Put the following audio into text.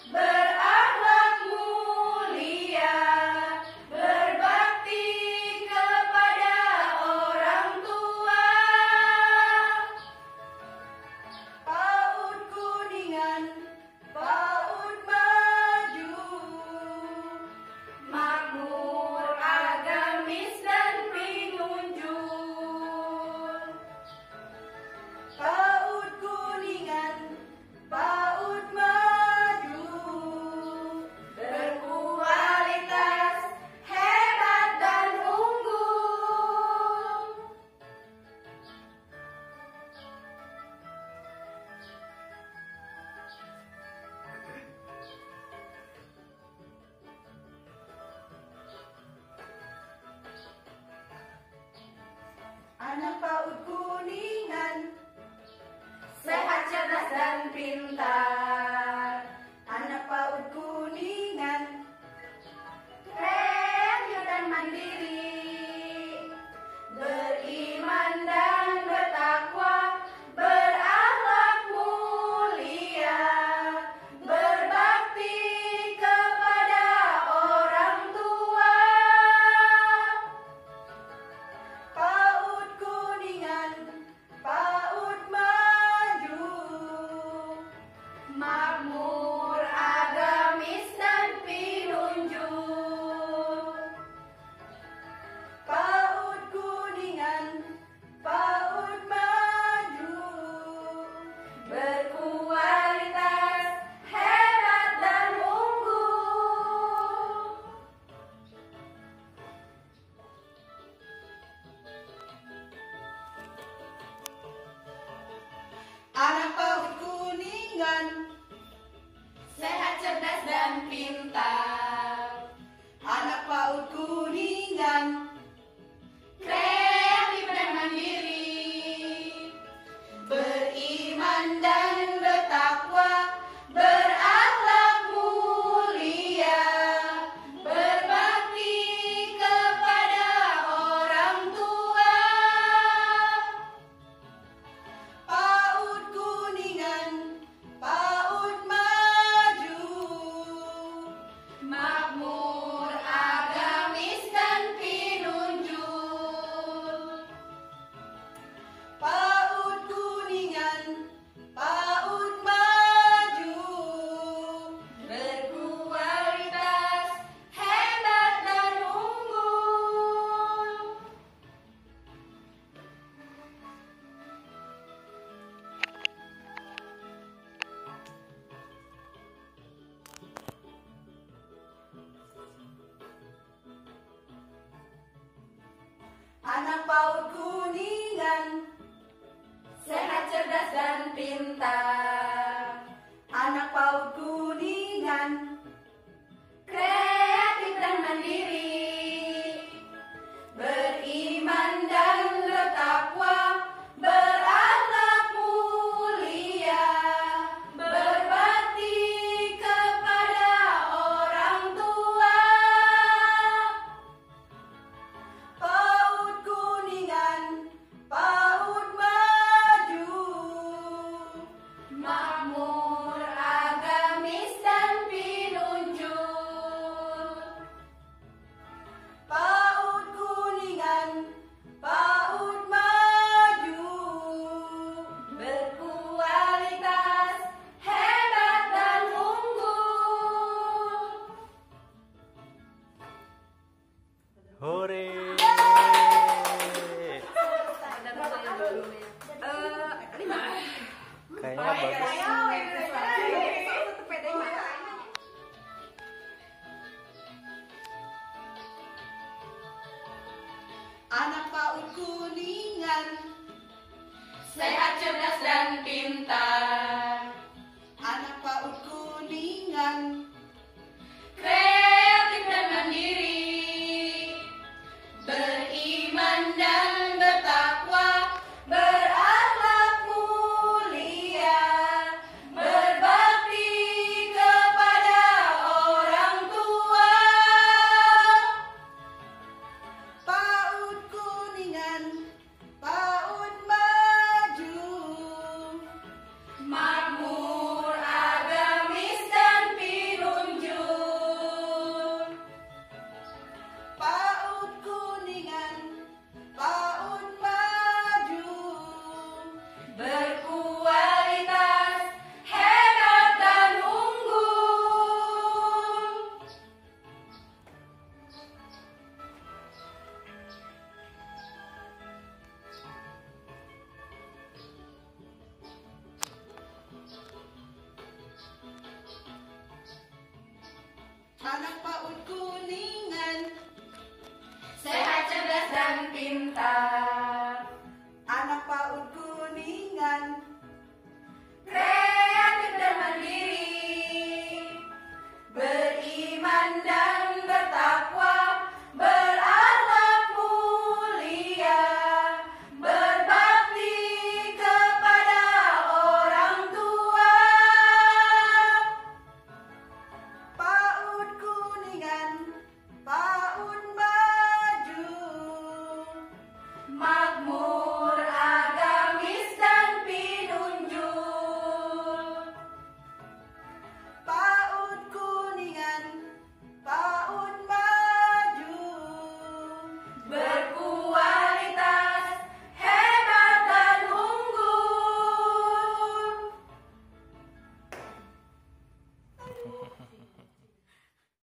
berakhlak mulia, berbakti kepada orang tua. PAUD Kuningan, PAUD maju, makmur, agamis dan pinunjul. PAUD Kuningan, PAUD maju, berkualitas, hebat dan unggul. Anak PAUD Kuningan, sehat, cerdas dan pintar. Anak PAUD Kuningan, kreatif dan mandiri, beriman dan bertakwa, berakhlak mulia, berbakti kepada orang tua. PAUD Kuningan, PAUD maju, makmur, agamis dan pinunjul. PAUD Kuningan, PAUD maju, berkualitas, hebat dan unggul. Anak PAUD Kuningan, sehat, cerdas dan pintar. Anak PAUD Kuningan, kreatif dan mandiri, beriman dan bertakwa, berakhlak mulia, berbakti kepada orang tua. PAUD Kuningan, PAUD maju, makmur, agamis dan pinunjul. PAUD Kuningan, PAUD maju, berkualitas, hebat dan unggul. Anak PAUD Kuningan, sehat, cerdas dan pintar. Anak PAUD Kuningan, kreatif dan mandiri, beriman dan bertakwa, berakhlak mulia, berbakti kepada orang tua. PAUD Kuningan, PAUD maju, anak PAUD Kuningan.